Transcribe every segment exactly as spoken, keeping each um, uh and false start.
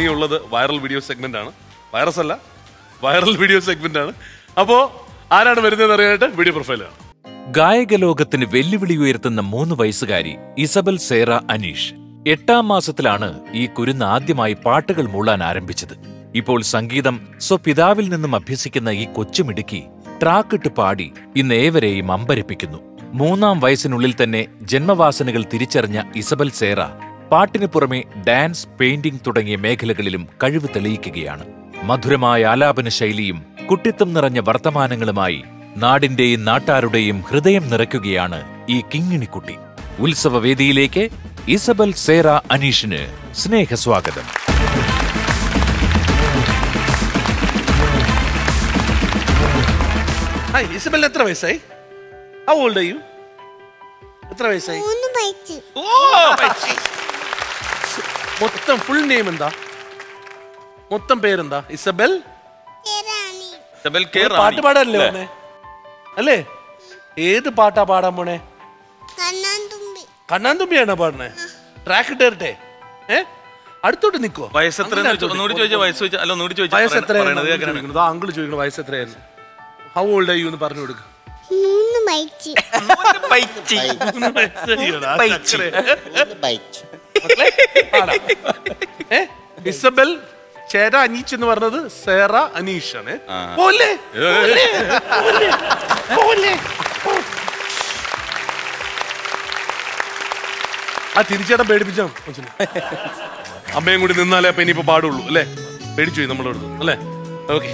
ഇനിയുള്ളത് viral video segment ആണ്. Virus അല്ല, വൈറൽ വീഡിയോ സെഗ്മെന്റ് ആണ്. അപ്പോ ആരാണ് വരുന്നതെന്ന് അറിയാനായിട്ട് വീഡിയോ പ്രൊഫൈലാണ്. ഗായക ലോകത്തിന് വെല്ലുവിളി ഉയർത്തുന്ന മൂന്ന് വയസ്സുകാരി ഇസബൽ സേറ അനീഷ്. എട്ടാം മാസത്തിലാണ് ഈ കുരുന്ന് ആദ്യമായി പാട്ടുകൾ മൂളാൻ ആരംഭിച്ചത്. ഇപ്പോൾ സംഗീതം സ്വപിതാവിൽ നിന്നും അഭ്യസിക്കുന്ന ഈ കൊച്ചുമിടുക്കി ട്രാക്കിട്ട് പാടി ഇന്ന് ഏവരെയും അമ്പരപ്പിക്കുന്നു. മൂന്നാം വയസ്സിനുള്ളിൽ തന്നെ ജന്മവാസനകൾ തിരിച്ചറിഞ്ഞ ഇസബൽ സേറ പാട്ടിനു പുറമെ ഡാൻസ്, പെയിന്റിംഗ് തുടങ്ങിയ മേഖലകളിലും കഴിവ് തെളിയിക്കുകയാണ്. മധുരമായ ആലാപന ശൈലിയും കുട്ടിത്തം നിറഞ്ഞ വർത്തമാനങ്ങളുമായി നാടിന്റെയും നാട്ടാരുടെയും ഹൃദയം നിറയ്ക്കുകയാണ് ഈ കിങ്ങിണിക്കുട്ടി. ഉത്സവവേദിയിലേക്ക് ഇസബൽ സേറ അനീഷിന് സ്നേഹസ്വാഗതം. ഹായ് ഇസബൽ, എത്ര വയസ്സായി? How old are you? എത്ര വയസ്സായി? മൊത്തം ഫുൾ നെയിം എന്താ? മൊത്തം പേരെന്താ? ഇസബൽ പാട്ട് പാടാനല്ലേ പോണേ? അല്ലേ? ഏത് പാട്ടാ പാടാൻ പോണേ? കണ്ണാൻ തുമ്പിയാണോ പാടണേ? ട്രാക്ക് ഇട്ടേ? ഏ അടുത്തോട്ട് നിക്കോ? വയസ്സെത്ര? അങ്കിള് ചോദിക്കണം വയസ്സെത്രയായിരുന്നു. ഹൗ ഓൾഡ് ആർ യു എന്ന് പറഞ്ഞു കൊടുക്കുക. ഇസബൽ ചേര അനീഷ് എന്ന് പറഞ്ഞത് സേറ അനീഷ് ആണ്. ആ തിരിച്ചേട്ടൻ പേടിപ്പിച്ചോ? അമ്മയും കൂടി നിന്നാലേ അപ്പൊ ഇനിയിപ്പോ പാടുള്ളൂ അല്ലേ? പേടിച്ചു പോയി നമ്മളോട് അല്ലേ? ഓക്കെ.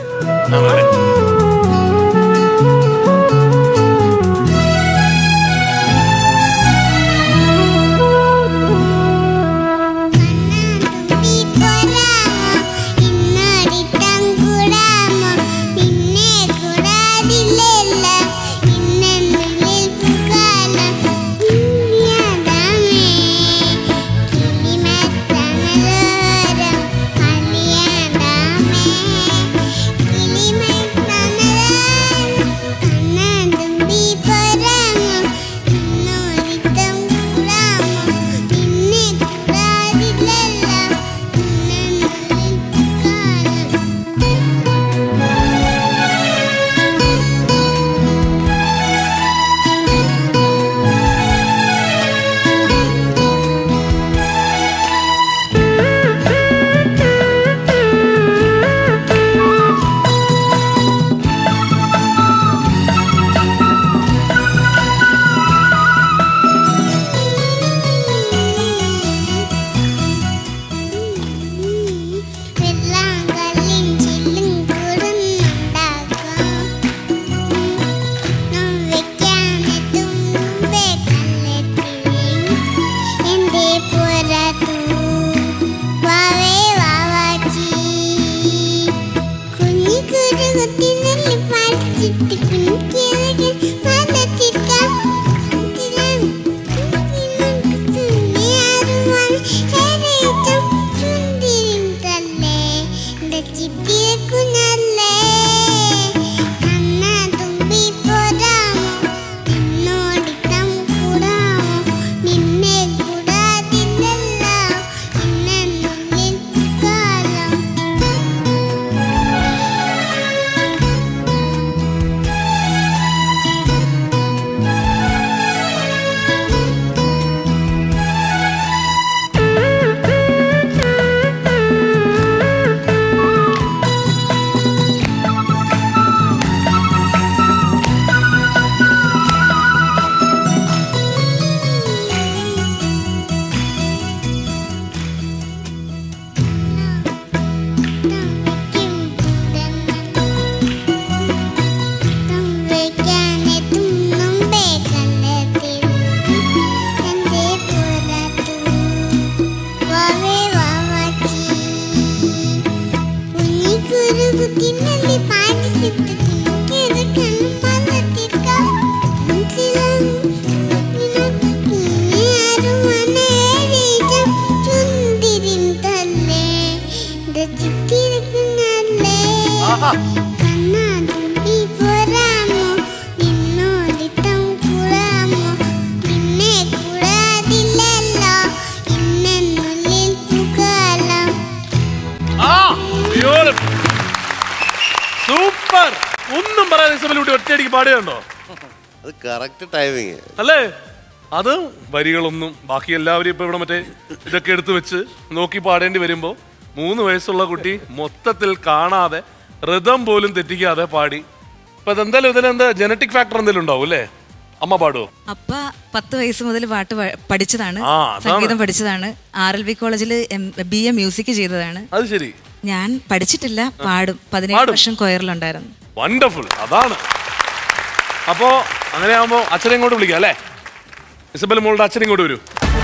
ഒറ്റയടിക്ക് പാടുകയുണ്ടോ? അത് കറക്റ്റ് ടൈമിങ് അല്ലേ? അത് വരികളൊന്നും ബാക്കി എല്ലാവരും ഇപ്പൊ ഇവിടെ മറ്റേ ഇതൊക്കെ എടുത്തു വെച്ച് നോക്കി പാടേണ്ടി വരുമ്പോ മൂന്ന് വയസ്സുള്ള കുട്ടി മൊത്തത്തിൽ കാണാതെ ഋതം പോലും തെറ്റിക്കാതെ പാടി. അപ്പൊ അതെന്തായാലും ഇതിലെന്താ ജനറ്റിക് ഫാക്ടർ എന്തെങ്കിലും ഉണ്ടാവും അല്ലേ? അമ്മ പാടുവോ? അപ്പ പത്ത് വയസ്സ് മുതൽ പാട്ട് പഠിച്ചതാണ്, സംഗീതം പഠിച്ചതാണ്. ആർ എൽ വി കോളേജിൽ ബി എ മ്യൂസിക് ചെയ്തതാണ്. അത് ശരി. ഞാൻ പഠിച്ചിട്ടില്ല, പാടും. പതിനേഴ് വർഷം കൊയറിലുണ്ടായിരുന്നു. വണ്ടർഫുൾ. അതാണ്. അപ്പോ അങ്ങനെ ആവുമ്പോ അച്ഛനെ ഇങ്ങോട്ട് വിളിക്കാം അല്ലേ? ഇസബൽ മോളുടെ അച്ഛനെ ഇങ്ങോട്ട് വരൂ.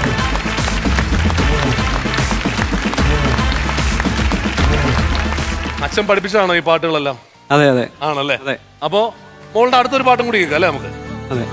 അച്ഛൻ പഠിപ്പിച്ചതാണോ ഈ പാട്ടുകളെല്ലാം? അതെ അതെ ആണല്ലേ? അപ്പോ മോളുടെ അടുത്തൊരു പാട്ടും കൂടി കേൾക്കാം അല്ലേ നമുക്ക്? അതെ.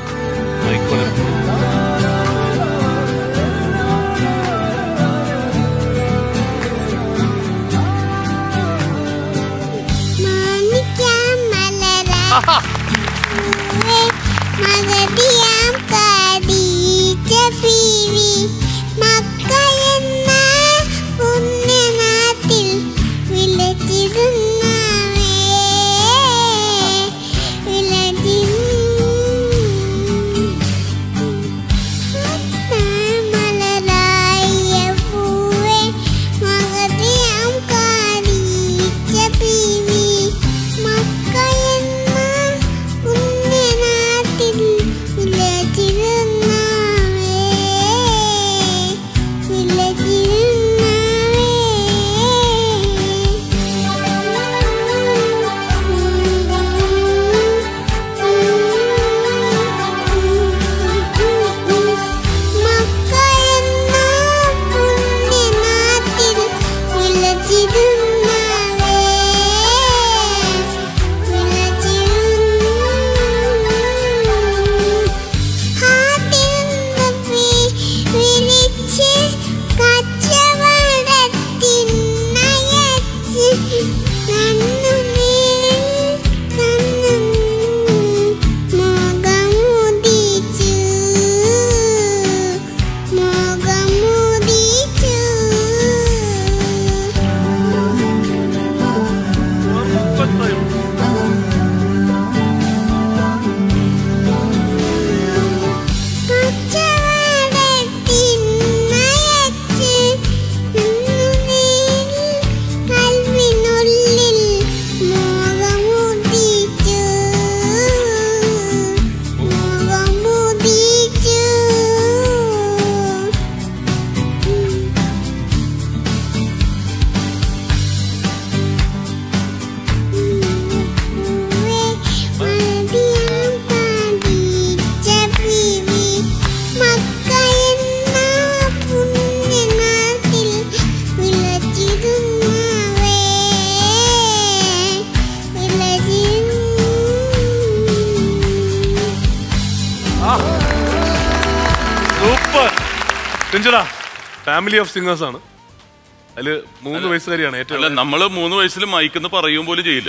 ഫാമിലി ഓഫ് സിംഗേഴ്സ് ആണ്. അതില് മൂന്ന് വയസ്സുകാരിയാണ് ഏറ്റവും. അല്ല, നമ്മള് മൂന്ന് വയസ്സിൽ മയക്കുന്ന പറയും പോലും ചെയ്യില്ല.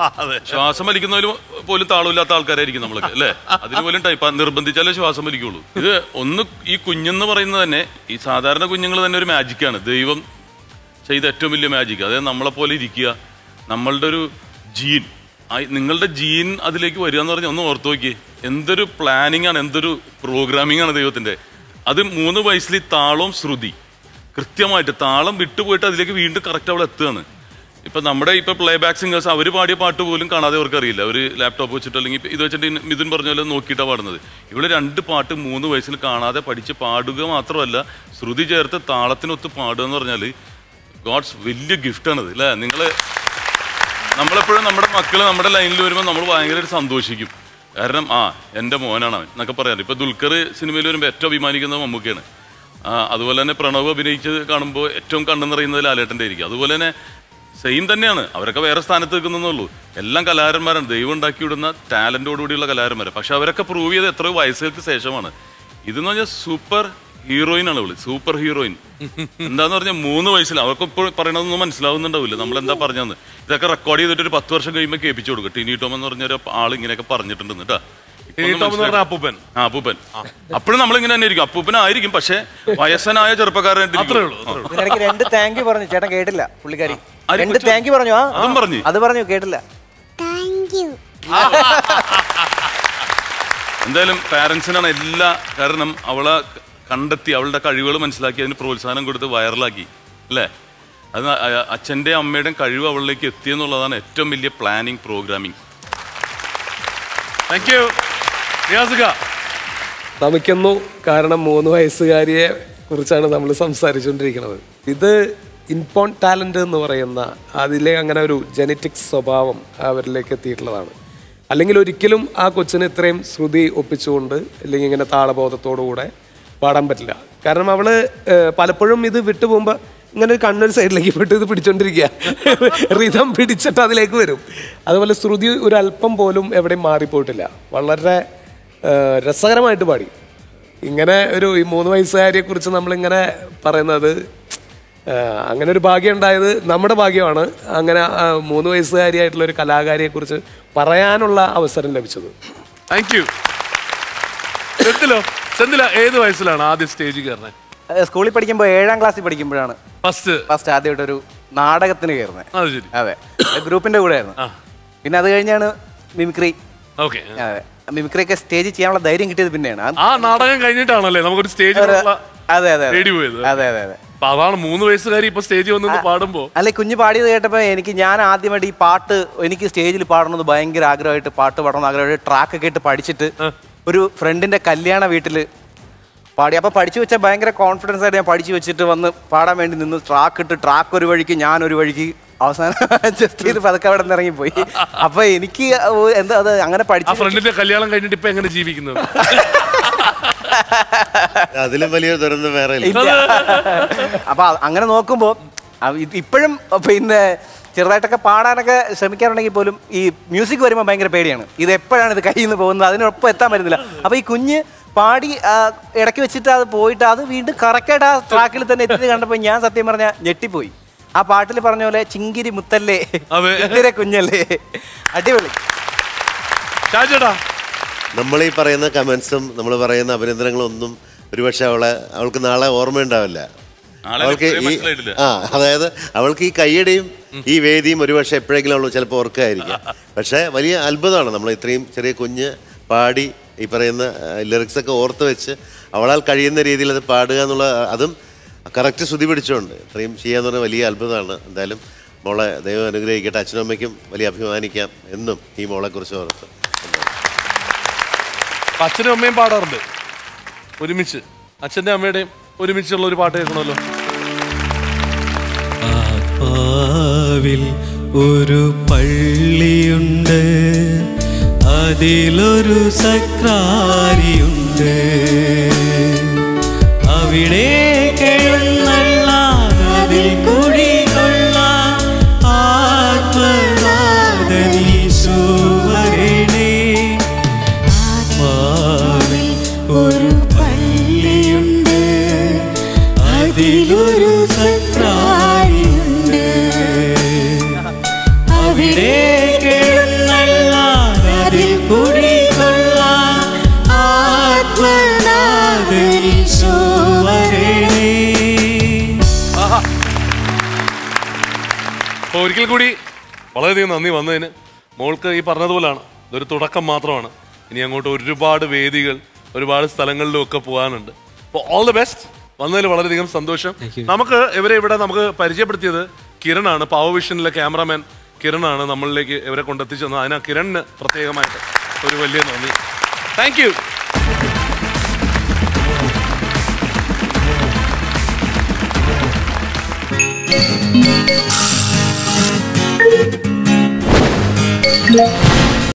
ശ്വാസം വലിക്കുന്നതിലും പോലും താളമില്ലാത്ത ആൾക്കാരായിരിക്കും നമ്മളൊക്കെ അല്ലേ? അതിന് പോലും ടൈപ്പ് നിർബന്ധിച്ചാലേ ശ്വാസം വലിക്കുള്ളൂ. ഇത് ഒന്ന് ഈ കുഞ്ഞെന്ന് പറയുന്നത് തന്നെ, ഈ സാധാരണ കുഞ്ഞുങ്ങൾ തന്നെ ഒരു മാജിക്കാണ്. ദൈവം ചെയ്ത ഏറ്റവും വലിയ മാജിക്. അതായത് നമ്മളെപ്പോലെ ഇരിക്കുക, നമ്മളുടെ ഒരു ജീൻ, നിങ്ങളുടെ ജീൻ അതിലേക്ക് വരിക എന്ന് പറഞ്ഞാൽ ഒന്ന് ഓർത്ത് നോക്കി. എന്തൊരു പ്ലാനിങ് ആണ്, എന്തൊരു പ്രോഗ്രാമിംഗ് ആണ് ദൈവത്തിന്റെ. അത് മൂന്ന് വയസ്സിൽ താളവും ശ്രുതി കൃത്യമായിട്ട് താളം വിട്ടുപോയിട്ട് അതിലേക്ക് വീണ്ടും കറക്റ്റ് അവിടെ എത്തുകയാണ്. ഇപ്പം നമ്മുടെ ഇപ്പം പ്ലേ ബാക്ക് സിംഗേഴ്സ് അവർ പാടിയ പാട്ട് പോലും കാണാതെ അവർക്ക് അറിയില്ല. അവർ ലാപ്ടോപ്പ് വെച്ചിട്ട് അല്ലെങ്കിൽ ഇത് വെച്ചിട്ട് മിഥുൻ പറഞ്ഞ പോലെ നോക്കിയിട്ടാണ് പാടുന്നത്. ഇവിടെ രണ്ട് പാട്ട് മൂന്ന് വയസ്സിൽ കാണാതെ പഠിച്ച് പാടുക മാത്രമല്ല, ശ്രുതി ചേർത്ത് താളത്തിനൊത്ത് പാടുക എന്ന് പറഞ്ഞാൽ ഗോഡ്സ് വലിയ ഗിഫ്റ്റാണത് അല്ലേ? നിങ്ങൾ നമ്മളെപ്പോഴും നമ്മുടെ മക്കൾ നമ്മുടെ ലൈനിൽ വരുമ്പോൾ നമ്മൾ ഭയങ്കരമായിട്ട് സന്തോഷിക്കും. കാരണം ആ എൻ്റെ മോനാണ് അവൻ എന്നൊക്കെ പറയാറ്. ഇപ്പോൾ ദുൽഖർ സിനിമയിൽ വരുമ്പോൾ ഏറ്റവും അഭിമാനിക്കുന്നത് മമ്മൂക്കയാണ്. അതുപോലെ തന്നെ പ്രണവ് അഭിനയിച്ചത് കാണുമ്പോൾ ഏറ്റവും കണ്ണു നിറയുന്നത് ലാലേട്ടൻ്റെ ആയിരിക്കും. അതുപോലെ തന്നെ സെയിം തന്നെയാണ്. അവരൊക്കെ വേറെ സ്ഥാനത്ത് നിൽക്കുന്നതെന്നുള്ളൂ. എല്ലാം കലാകാരന്മാരാണ്, ദൈവം ഉണ്ടാക്കി വിടുന്ന ടാലൻറ്റോടുകൂടിയുള്ള കലാകാരന്മാർ. പക്ഷെ അവരൊക്കെ പ്രൂവ് ചെയ്ത് എത്രയോ വയസ്സുകൾക്ക് ശേഷമാണ്. ഇതെന്ന് പറഞ്ഞാൽ സൂപ്പർ ഹീറോയിൻ ആണ് വിളി, സൂപ്പർ ഹീറോയിൻ. എന്താന്ന് പറഞ്ഞാൽ മൂന്ന് വയസ്സിൽ അവർക്ക് ഇപ്പോൾ പറയണതൊന്നും മനസ്സിലാവുന്നുണ്ടാവില്ല നമ്മളെന്താ പറഞ്ഞതെന്ന്. ഇതൊക്കെ റെക്കോർഡ് ചെയ്തിട്ട് ഒരു പത്ത് വർഷം കഴിയുമ്പോൾ കേൾപ്പിച്ചു കൊടുക്കും. ടിനി ടോം എന്ന് പറഞ്ഞൊരു ആൾ ഇങ്ങനെയൊക്കെ പറഞ്ഞിട്ടുണ്ട് കേട്ടോ. അപ്പൂപ്പൻ ആ അപ്പൂപ്പൻ അപ്പോഴും നമ്മളിങ്ങനെ തന്നെ ഇരിക്കും, അപ്പൂപ്പനായിരിക്കും, പക്ഷെ വയസ്സനായ ചെറുപ്പക്കാരനായിട്ട്. രണ്ട് താങ്ക് യു പറഞ്ഞു ചേട്ടൻ, കേട്ടില്ല പുള്ളിക്കാരി. രണ്ട് താങ്ക് യു പറഞ്ഞു. അതും പറഞ്ഞു, അത് പറഞ്ഞു കേട്ടില്ല. താങ്ക് യു എന്തായാലും പാരൻസിനാണ് എല്ലാ, കാരണം അവളെ കണ്ടെത്തി അവളുടെ കഴിവുകൾ മനസ്സിലാക്കി അതിന് പ്രോത്സാഹനം കൊടുത്ത് വൈറലാക്കി അല്ലേ? അത് അച്ഛൻ്റെ അമ്മയുടെയും കഴിവ് അവളിലേക്ക് എത്തിയെന്നുള്ളതാണ് ഏറ്റവും വലിയ പ്ലാനിങ്, പ്രോഗ്രാമിങ്. Thank you. നമിക്കുന്നു. കാരണം മൂന്ന് വയസ്സുകാരിയെ കുറിച്ചാണ് നമ്മൾ സംസാരിച്ചുകൊണ്ടിരിക്കുന്നത്. ഇത് ഇൻപോൺ ടാലന്റ് എന്ന് പറയുന്ന അതിലെ അങ്ങനെ ഒരു ജനറ്റിക് സ്വഭാവം അവരിലേക്ക് എത്തിയിട്ടുള്ളതാണ്. അല്ലെങ്കിൽ ഒരിക്കലും ആ കൊച്ചിന് ഇത്രയും ശ്രുതി ഒപ്പിച്ചുകൊണ്ട് അല്ലെങ്കിൽ ഇങ്ങനെ താളബോധത്തോടുകൂടെ പാടാൻ പറ്റില്ല. കാരണം അവള് പലപ്പോഴും ഇത് വിട്ടുപോകുമ്പോൾ ഇങ്ങനെ ഒരു കണ്ണൊരു സൈഡിലേക്ക് പോയിട്ട് ഇത് പിടിച്ചോണ്ടിരിക്കുക, റിതം പിടിച്ചിട്ട് അതിലേക്ക് വരും. അതുപോലെ ശ്രുതി ഒരു അല്പം പോലും എവിടെയും മാറിപ്പോയിട്ടില്ല. വളരെ രസകരമായിട്ട് പാടി. ഇങ്ങനെ ഒരു ഈ മൂന്ന് വയസ്സുകാരിയെ കുറിച്ച് നമ്മളിങ്ങനെ പറയുന്നത് അങ്ങനെ ഒരു ഭാഗ്യം ഉണ്ടായത് നമ്മുടെ ഭാഗ്യമാണ്. അങ്ങനെ മൂന്ന് വയസ്സുകാരിയായിട്ടുള്ള ഒരു കലാകാരിയെ കുറിച്ച് പറയാനുള്ള അവസരം ലഭിച്ചത്. Thank you. ഏത് വയസ്സിലാണ് ആദ്യം സ്റ്റേജിൽ കയറുന്നത്? സ്കൂളിൽ പഠിക്കുമ്പോൾ ഏഴാം ക്ലാസ്സിൽ പഠിക്കുമ്പോഴാണ് ഫസ്റ്റ് ഫസ്റ്റ് ആദ്യമായിട്ടൊരു നാടകത്തിന് കയറുന്നത്. അതെ, ഗ്രൂപ്പിന്റെ കൂടെ ആയിരുന്നു. പിന്നെ അത് കഴിഞ്ഞാണ് മിമിക്രി. ഓക്കെ, അതെ, മിമിക്രി ഒക്കെ സ്റ്റേജിൽ ചെയ്യാനുള്ള ധൈര്യം കിട്ടിയത് പിന്നെയാണ്. ആ നാടകം കഴിഞ്ഞിട്ടാണല്ലേ നമുക്കൊരു സ്റ്റേജ് അതെ അതെ അതെ അതെ അതെ അതെ അതാണ് മൂന്ന് വയസ്സുകാരി ഇപ്പൊ സ്റ്റേജിൽ വന്ന് പാടുമ്പോ. അല്ലെ, കുഞ്ഞ് പാടിയത് കേട്ടപ്പോ എനിക്ക്, ഞാൻ ആദ്യമായിട്ട് ഈ പാട്ട് എനിക്ക് സ്റ്റേജിൽ പാടണമെന്ന് ഭയങ്കര ആഗ്രഹമായിട്ട്, പാട്ട് പാടണമെന്ന് ആഗ്രഹമായിട്ട് ട്രാക്ക് ഒക്കെ ഇട്ട് പഠിച്ചിട്ട് ഒരു ഫ്രണ്ടിന്റെ കല്യാണ വീട്ടില് പാടി. അപ്പൊ പഠിച്ചു വെച്ചാൽ ഭയങ്കര കോൺഫിഡൻസ് ആയിട്ട് ഞാൻ പഠിച്ചു വെച്ചിട്ട് വന്ന് പാടാൻ വേണ്ടി നിന്ന് ട്രാക്ക് ഇട്ട്, ട്രാക്ക് ഒരു വഴിക്ക് ഞാൻ ഒരു വഴിക്ക്, അവസാനം ജസ്റ്റ് ചെയ്ത് പതുക്കെ അവിടെ നിന്ന് ഇറങ്ങിപ്പോയി. അപ്പൊ എനിക്ക് എന്താ അത് അങ്ങനെ പഠിച്ചു. ഫ്രണ്ടിന്റെ കല്യാണം കഴിഞ്ഞിട്ട് ഇപ്പൊ എങ്ങനെ ജീവിക്കുന്നത്? അതിലും വലിയ ദുരന്തം വേറെ ഇല്ല. അപ്പൊ അങ്ങനെ നോക്കുമ്പോ ഇപ്പോഴും പിന്നെ ചെറുതായിട്ടൊക്കെ പാടാനൊക്കെ ശ്രമിക്കാറുണ്ടെങ്കിൽ പോലും ഈ മ്യൂസിക് വരുമ്പോൾ ഭയങ്കര പേടിയാണ്. ഇത് എപ്പോഴാണ് ഇത് കയ്യിൽ നിന്ന് പോകുന്നത്, അതിനൊപ്പം എത്താൻ പറ്റുന്നില്ല. അപ്പൊ ഈ കുഞ്ഞ് പാടി ഇടയ്ക്ക് വെച്ചിട്ട് അത് പോയിട്ട് അത് വീണ്ടും കറക്റ്റായിട്ട് ആ ട്രാക്കിൽ തന്നെ എത്തി കണ്ടപ്പോൾ ഞാൻ സത്യം പറഞ്ഞാൽ ഞെട്ടിപ്പോയി. ആ പാട്ടിൽ പറഞ്ഞ പോലെ ചിങ്കിരി മുത്തല്ലേ ഇത്തിരി കുഞ്ഞല്ലേ, അടിപൊളി. നമ്മൾ ഈ പറയുന്ന കമന്റ്സും നമ്മൾ പറയുന്ന അഭിനന്ദനങ്ങളും ഒന്നും ഒരുപക്ഷെ അവളെ അവൾക്ക് നാളെ ഓർമ്മയുണ്ടാവില്ല. അവൾക്ക് ഈ ആ അതായത് അവൾക്ക് ഈ കയ്യടിയും ഈ വേദിയും ഒരുപക്ഷെ എപ്പോഴെങ്കിലും അവൾ ചിലപ്പോൾ ഓർക്കായിരിക്കാം. പക്ഷേ വലിയ അത്ഭുതമാണ് നമ്മൾ ഇത്രയും ചെറിയ കുഞ്ഞ് പാടി ഈ പറയുന്ന ലിറിക്സൊക്കെ ഓർത്ത് വെച്ച് അവളാൽ കഴിയുന്ന രീതിയിൽ അത് പാടുക എന്നുള്ള, അതും കറക്റ്റ് ശ്രുതി പിടിച്ചുകൊണ്ട് ഇത്രയും ചെയ്യാന്ന് പറഞ്ഞാൽ വലിയ അത്ഭുതമാണ്. എന്തായാലും മോളെ ദൈവം അനുഗ്രഹിക്കട്ടെ. അച്ഛനും അമ്മയ്ക്കും വലിയ അഭിമാനിക്കാം എന്നും ഈ മോളെ കുറിച്ച് ഓർത്ത്. അച്ഛനും അമ്മയും പാടാറുണ്ട് ഒരുമിച്ച്, അച്ഛൻ്റെ അമ്മയുടെയും ഒരുമിച്ചുള്ള ഒരു പാട്ട് കേൾക്കണമല്ലോ. ആത്മാവിൽ ഒരു പള്ളിയുണ്ട്, അതിലൊരു സക്രാരിയുണ്ട്, അവിടെ കിഴന്നല്ലാതിൽ കുടികൊള്ളാം ആത്മനാഥനീശോവരണേ. ആത്മാവിൽ ഒരു പള്ളിയുണ്ട്, അതിലൊരു സക്രാരിയുണ്ട്, അവിടെ കിഴന്നല്ലാതിൽ കുടികൊള്ളാം ആത്മനാഥനീശോവരണേ. അപ്പോൾ ഒരിക്കൽ കൂടി വളരെയധികം നന്ദി വന്നതിന്. മോൾക്ക് ഈ പറഞ്ഞതുപോലാണ്, ഇതൊരു തുടക്കം മാത്രമാണ്. ഇനി അങ്ങോട്ട് ഒരുപാട് വേദികൾ ഒരുപാട് സ്ഥലങ്ങളിലും ഒക്കെ പോകാനുണ്ട്. അപ്പോൾ ഓൾ ദി ബെസ്റ്റ്. വന്നതിൽ വളരെയധികം സന്തോഷം. നമുക്ക് ഇവരെ ഇവിടെ നമുക്ക് പരിചയപ്പെടുത്തിയത് കിരണാണ്, പവർ വിഷനിലെ ക്യാമറാമാൻ കിരണാണ് നമ്മളിലേക്ക് ഇവരെ കൊണ്ടെത്തിച്ചത്. അതിനാ കിരണിന് പ്രത്യേകമായിട്ട് ഒരു വലിയ നന്ദി. Thank you. Yeah.